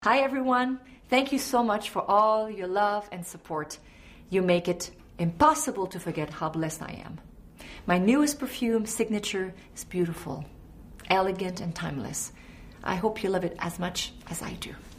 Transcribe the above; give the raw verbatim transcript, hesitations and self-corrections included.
Hi everyone. Thank you so much for all your love and support. You make it impossible to forget how blessed I am. My newest perfume, Signature, is beautiful, elegant, and timeless. I hope you love it as much as I do.